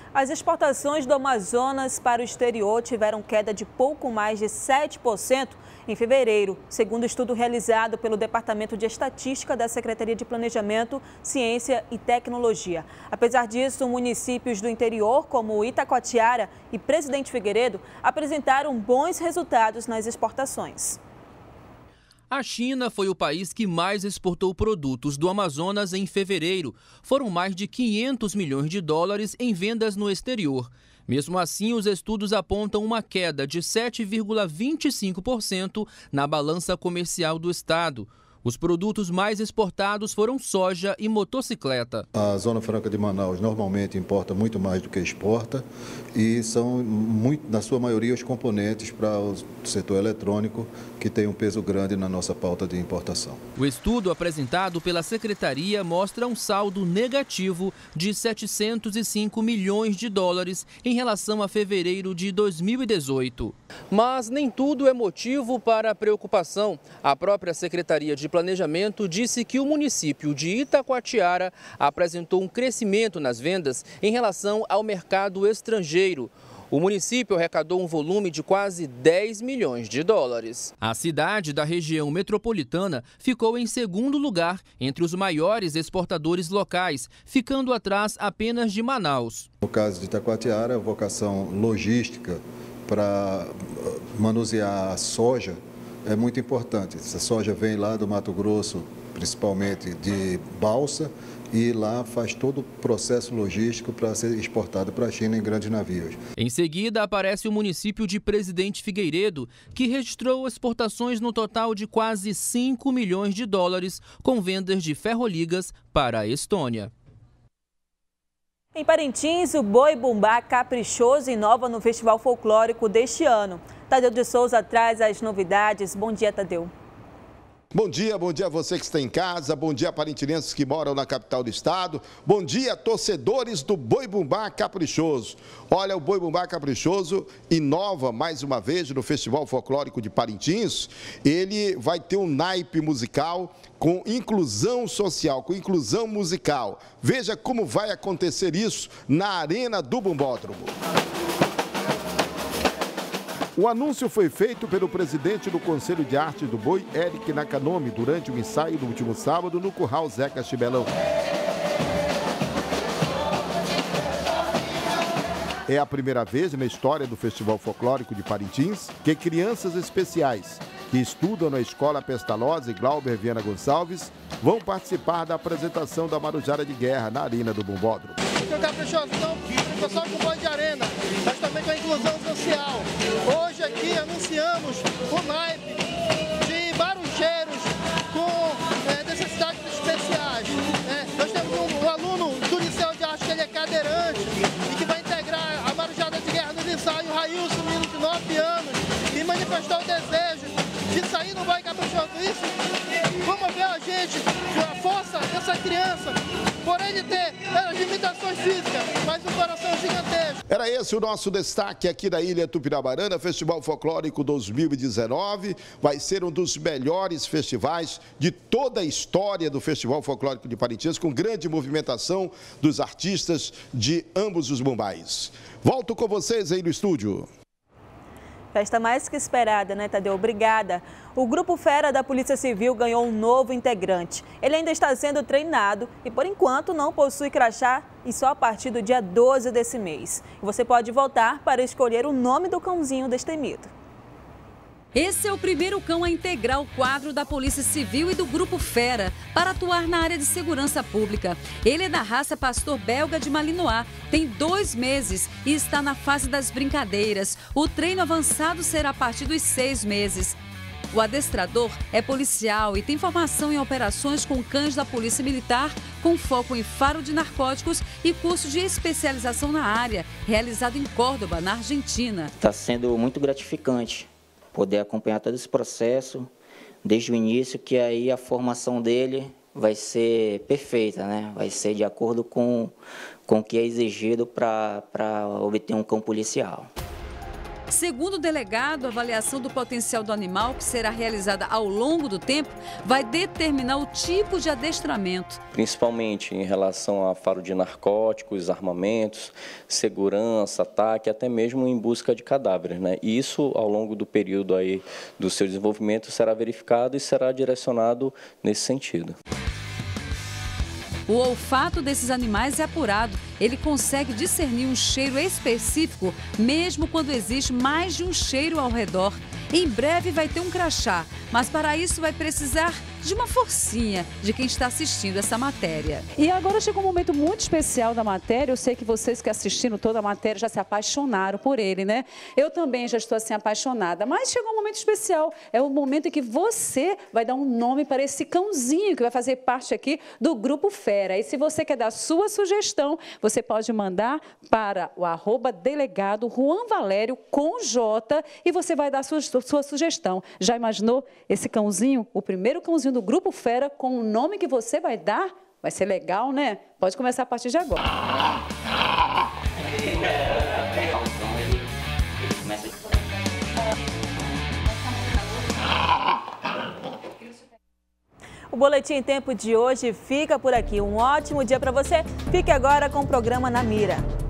As exportações do Amazonas para o exterior tiveram queda de pouco mais de 7% em fevereiro, segundo estudo realizado pelo Departamento de Estatística da Secretaria de Planejamento, Ciência e Tecnologia. Apesar disso, municípios do interior, como Itacoatiara e Presidente Figueiredo, apresentaram bons resultados nas exportações. A China foi o país que mais exportou produtos do Amazonas em fevereiro. Foram mais de 500 milhões de dólares em vendas no exterior. Mesmo assim, os estudos apontam uma queda de 7,25% na balança comercial do estado. Os produtos mais exportados foram soja e motocicleta. A Zona Franca de Manaus normalmente importa muito mais do que exporta e são, na sua maioria, os componentes para o setor eletrônico que tem um peso grande na nossa pauta de importação. O estudo apresentado pela Secretaria mostra um saldo negativo de 705 milhões de dólares em relação a fevereiro de 2018. Mas nem tudo é motivo para preocupação. A própria Secretaria de Planejamento disse que o município de Itacoatiara apresentou um crescimento nas vendas em relação ao mercado estrangeiro. O município arrecadou um volume de quase 10 milhões de dólares. A cidade da região metropolitana ficou em segundo lugar entre os maiores exportadores locais, ficando atrás apenas de Manaus. No caso de Itacoatiara, a vocação logística para manusear a soja é muito importante. Essa soja vem lá do Mato Grosso, principalmente de balsa, e lá faz todo o processo logístico para ser exportado para a China em grandes navios. Em seguida, aparece o município de Presidente Figueiredo, que registrou exportações no total de quase 5 milhões de dólares, com vendas de ferroligas para a Estônia. Em Parintins, o Boi Bumbá Caprichoso inova no Festival Folclórico deste ano. Tadeu de Souza traz as novidades. Bom dia, Tadeu. Bom dia a você que está em casa, bom dia parintinenses que moram na capital do estado, bom dia torcedores do Boi Bumbá Caprichoso. Olha, o Boi Bumbá Caprichoso inova mais uma vez no Festival Folclórico de Parintins. Ele vai ter um naipe musical com inclusão social, com inclusão musical. Veja como vai acontecer isso na Arena do Bumbódromo. O anúncio foi feito pelo presidente do Conselho de Arte do Boi, Eric Nakanomi, durante o ensaio do último sábado no Curral Zeca Chibelão. É a primeira vez na história do Festival Folclórico de Parintins que crianças especiais que estudam na Escola Pestalozzi Glauber Viana Gonçalves vão participar da apresentação da Marujara de Guerra na Arena do Bumbódromo. O Caprichoso não só com boi de arena, mas também com a inclusão social. Hoje aqui anunciamos o naipe de barujeiros com necessidades especiais. Nós temos um aluno do Liceu de Arte que ele é cadeirante e que vai integrar a Marujara de Guerra no ensaio, o Railson, menino de 9 anos, e manifestou o desejo de sair no Boi Caprichoso. Isso, vamos ver a gente, a força dessa criança, por ele ter as limitações físicas, mas um coração gigantesco. Era esse o nosso destaque aqui da Ilha Tupinabarana, Festival Folclórico 2019. Vai ser um dos melhores festivais de toda a história do Festival Folclórico de Parintins, com grande movimentação dos artistas de ambos os bumbais. Volto com vocês aí no estúdio. Festa mais que esperada, né, Tadeu? Obrigada. O Grupo Fera da Polícia Civil ganhou um novo integrante. Ele ainda está sendo treinado e, por enquanto, não possui crachá e só a partir do dia 12 desse mês. Você pode voltar para escolher o nome do cãozinho destemido. Esse é o primeiro cão a integrar o quadro da Polícia Civil e do Grupo Fera para atuar na área de segurança pública. Ele é da raça pastor belga de Malinois, tem 2 meses e está na fase das brincadeiras. O treino avançado será a partir dos 6 meses. O adestrador é policial e tem formação em operações com cães da Polícia Militar, com foco em faro de narcóticos e curso de especialização na área, realizado em Córdoba, na Argentina. Está sendo muito gratificante poder acompanhar todo esse processo desde o início, que aí a formação dele vai ser perfeita, né? Vai ser de acordo com o que é exigido para obter um cão policial. Segundo o delegado, a avaliação do potencial do animal, que será realizada ao longo do tempo, vai determinar o tipo de adestramento. Principalmente em relação a faro de narcóticos, armamentos, segurança, ataque, até mesmo em busca de cadáveres, né? E isso, ao longo do período aí do seu desenvolvimento, será verificado e será direcionado nesse sentido. O olfato desses animais é apurado. Ele consegue discernir um cheiro específico, mesmo quando existe mais de um cheiro ao redor. Em breve vai ter um crachá, mas para isso vai precisar de uma forcinha de quem está assistindo essa matéria. E agora chegou um momento muito especial da matéria. Eu sei que vocês que assistiram toda a matéria já se apaixonaram por ele, né? Eu também já estou assim apaixonada, mas chegou um momento especial. É o momento em que você vai dar um nome para esse cãozinho que vai fazer parte aqui do Grupo Fera. E se você quer dar sua sugestão, você pode mandar para o @delegado Juan Valério com J e você vai dar sua sugestão. Já imaginou esse cãozinho, o primeiro cãozinho do Grupo Fera, com o nome que você vai dar? Vai ser legal, né? Pode começar a partir de agora. O Boletim em Tempo de hoje fica por aqui. Um ótimo dia para você. Fique agora com o programa Na Mira.